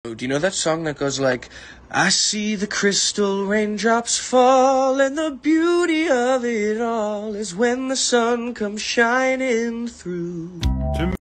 Do you know that song that goes like, I see the crystal raindrops fall, and the beauty of it all is when the sun comes shining through.